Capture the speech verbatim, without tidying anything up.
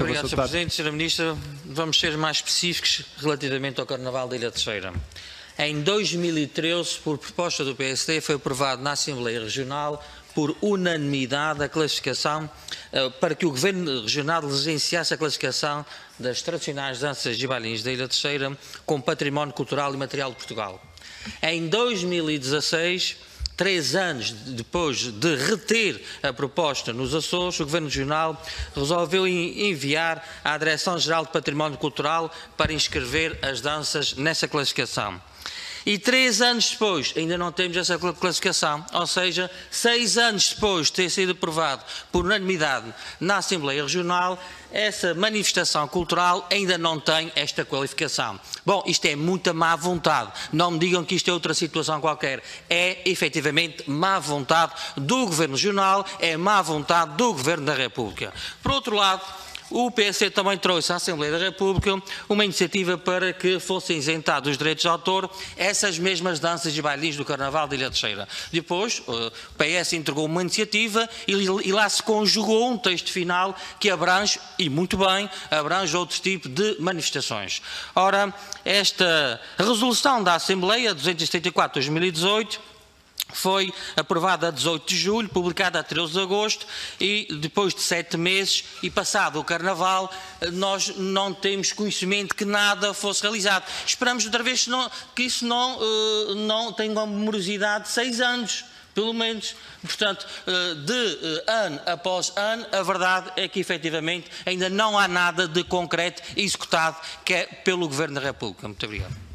Obrigado, senhor Presidente. senhora Ministra, vamos ser mais específicos relativamente ao Carnaval da Ilha Terceira. Em dois mil e treze, por proposta do P S D, foi aprovado na Assembleia Regional, por unanimidade, a classificação, uh, para que o Governo Regional diligenciasse a classificação das tradicionais danças e bailinhos da Ilha Terceira como património cultural e material de Portugal. Em dois mil e dezasseis, três anos depois de reter a proposta nos Açores, o Governo Regional resolveu enviar à Direção-Geral de Património Cultural para inscrever as danças nessa classificação. E três anos depois ainda não temos essa classificação, ou seja, seis anos depois de ter sido aprovado por unanimidade na Assembleia Regional, essa manifestação cultural ainda não tem esta qualificação. Bom, isto é muita má vontade, não me digam que isto é outra situação qualquer, é efetivamente má vontade do Governo Regional, é má vontade do Governo da República. Por outro lado, o P S D também trouxe à Assembleia da República uma iniciativa para que fossem isentados os direitos de autor essas mesmas danças e bailinhos do Carnaval da Ilha Terceira. Depois, o P S entregou uma iniciativa e, e lá se conjugou um texto final que abrange, e muito bem, abrange outro tipo de manifestações. Ora, esta resolução da Assembleia duzentos e setenta e quatro de dois mil e dezoito foi aprovada a dezoito de julho, publicada a treze de agosto e depois de sete meses e passado o Carnaval, nós não temos conhecimento que nada fosse realizado. Esperamos outra vez que isso não, não tenha uma morosidade de seis anos. Pelo menos, portanto, de ano após ano, a verdade é que efetivamente ainda não há nada de concreto executado que é pelo Governo da República. Muito obrigado.